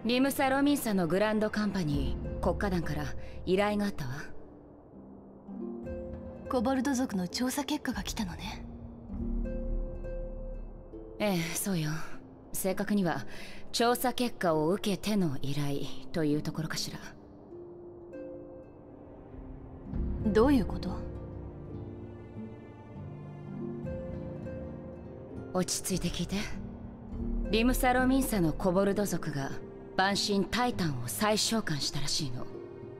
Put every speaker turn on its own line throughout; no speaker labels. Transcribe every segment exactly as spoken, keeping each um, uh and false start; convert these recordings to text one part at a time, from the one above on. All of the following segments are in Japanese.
リムサ・ロミンサのグランドカンパニー国家団から依頼があったわ。
コボルド族の調査結果が来たのね。
ええ、そうよ。正確には調査結果を受けての依頼というところかしら。
どういうこと？
落ち着いて聞いて。リムサ・ロミンサのコボルド族が万神タイタンを再召喚したらしいの。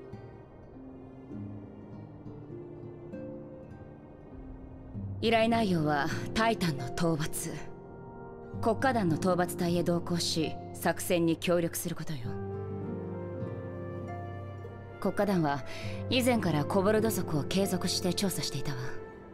依頼内容はタイタンの討伐、国家団の討伐隊へ同行し作戦に協力することよ。国家団は以前からコボルド族を継続して調査していたわ。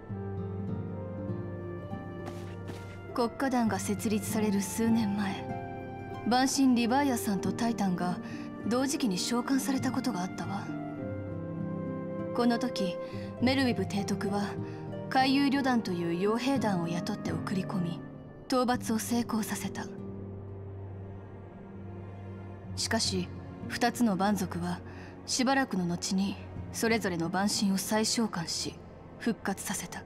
国家団が設立される数年前、万神リヴァイアさんとタイタンが同時期に召喚されたことがあったわ。この時メルウィブ提督は海遊旅団という傭兵団を雇って送り込み、討伐を成功させた。しかし二つの蛮族はしばらくの後にそれぞれの蛮神を再召喚し復活させた。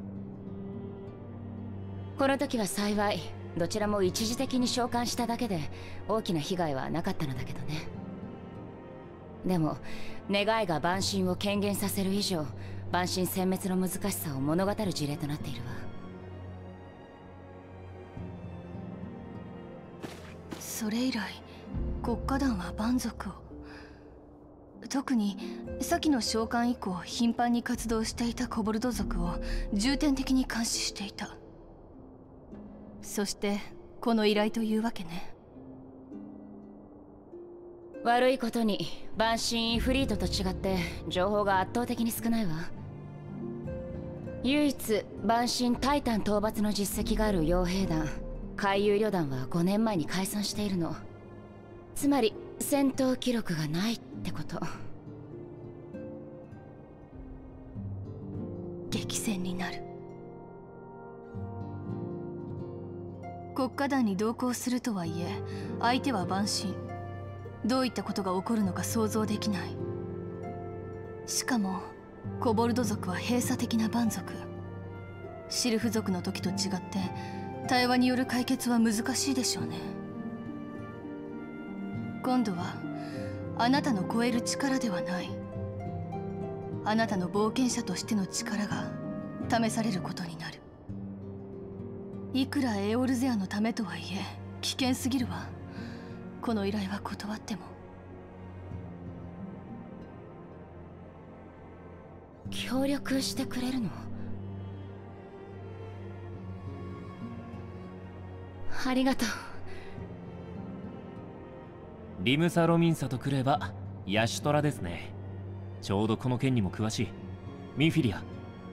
この時は幸いどちらも一時的に召喚しただけで大きな被害はなかったのだけどね。でも願いが蛮神を権限させる以上、蛮神殲滅の難しさを物語る事例となっているわ。
それ以来国家団は蛮族を、特に先の召喚以降頻繁に活動していたコボルド族を重点的に監視していた。そしてこの依頼というわけね。
悪いことに蛮神イフリートと違って情報が圧倒的に少ないわ。唯一蛮神タイタン討伐の実績がある傭兵団海遊旅団はごねんまえに解散しているの。つまり戦闘記録がないってこと。
激戦になる。国家団に同行するとはいえ相手は蛮神。どういったことが起こるのか想像できない。しかもコボルド族は閉鎖的な蛮族。シルフ族の時と違って対話による解決は難しいでしょうね。今度はあなたの超える力ではない、あなたの冒険者としての力が試されることになる。いくらエオルゼアのためとはいえ危険すぎるわ。この依頼は断っても。
協力してくれるの？ありがとう。
リムサ・ロミンサとくればヤシュトラですね。ちょうどこの件にも詳しい。ミンフィリア。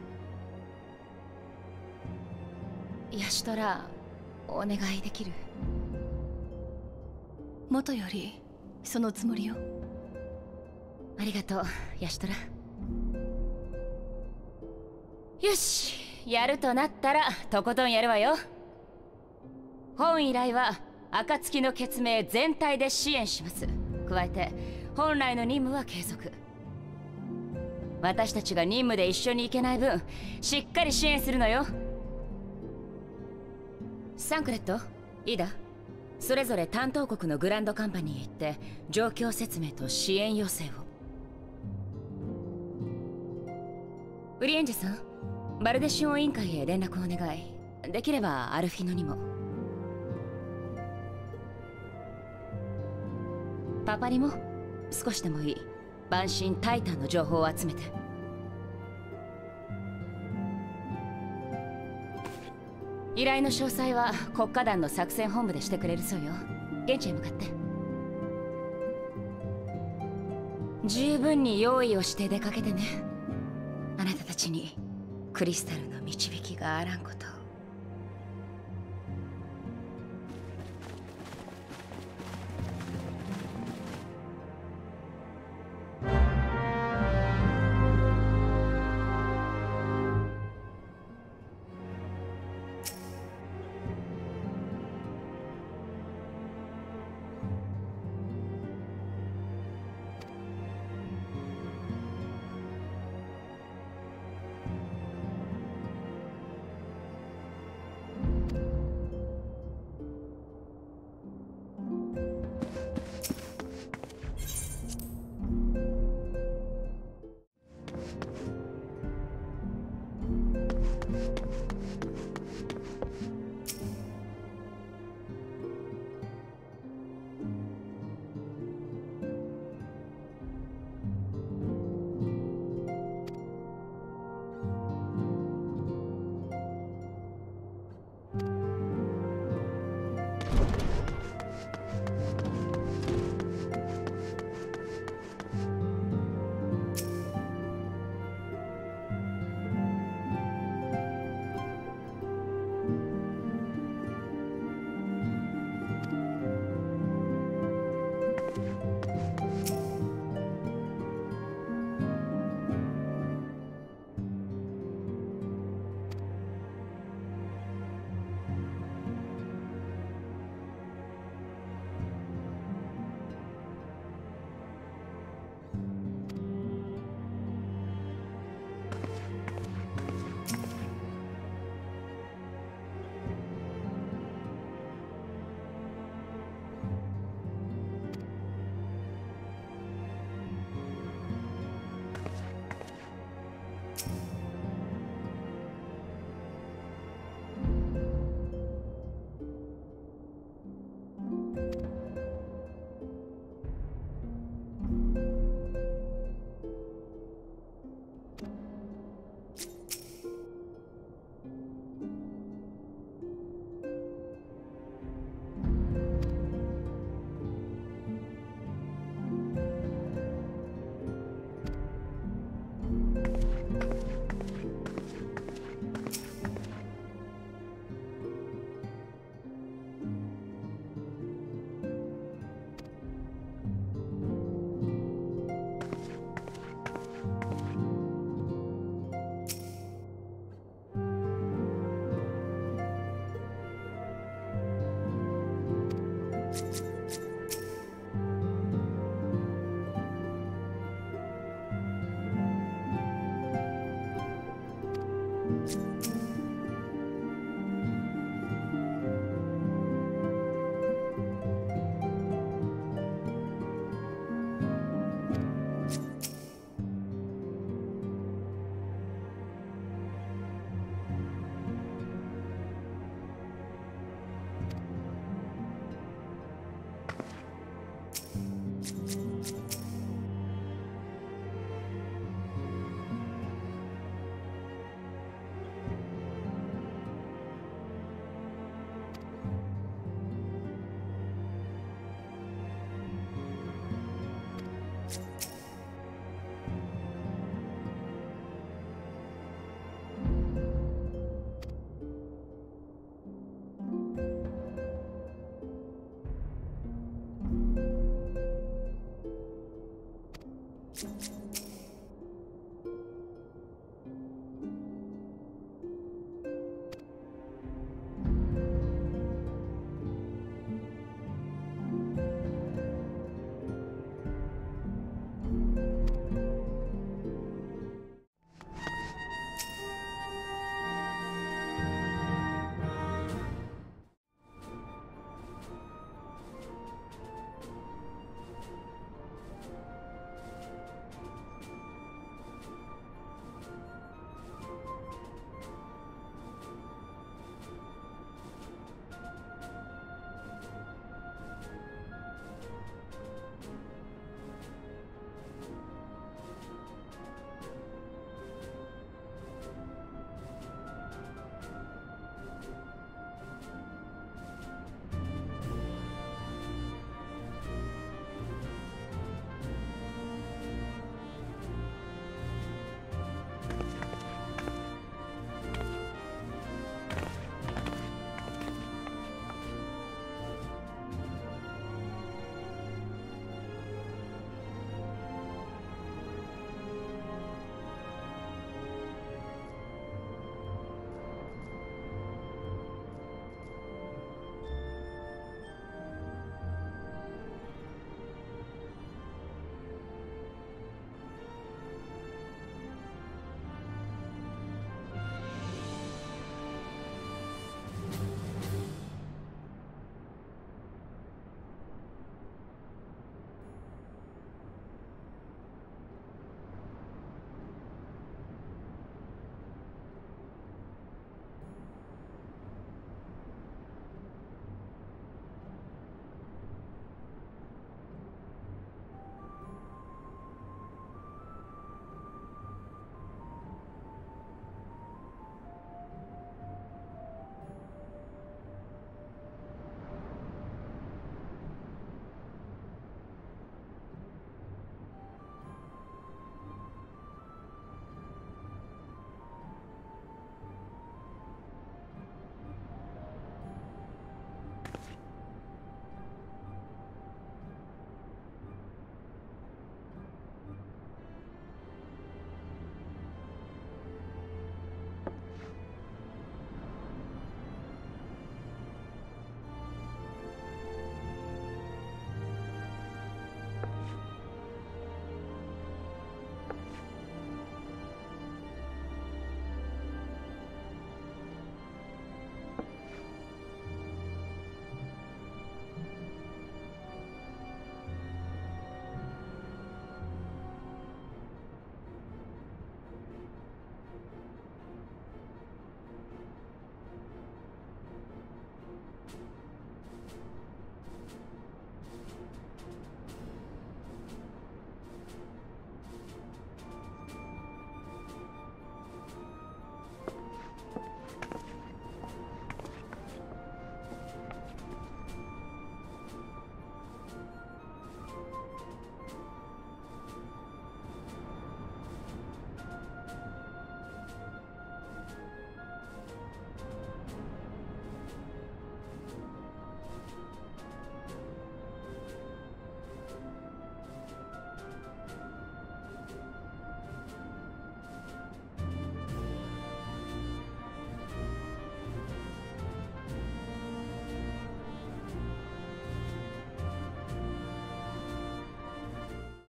ヤシュトラ、お願いできる？
もとよりそのつもりよ。
ありがとうヤシュトラ。よし、やるとなったらとことんやるわよ。本依頼は暁の血明全体で支援します。加えて本来の任務は継続。私たちが任務で一緒に行けない分しっかり支援するのよ。サンクレット、イダ、それぞれ担当国のグランドカンパニーへ行って状況説明と支援要請を。ウリエンジェさん、バルデシオン委員会へ連絡をお願い。できればアルフィノにも。パパにも少しでもいい蛮神タイタンの情報を集めて。依頼の詳細は国家団の作戦本部でしてくれるそうよ。現地へ向かって。十分に用意をして出かけてね。あなたたちにクリスタルの導きがあらんことを。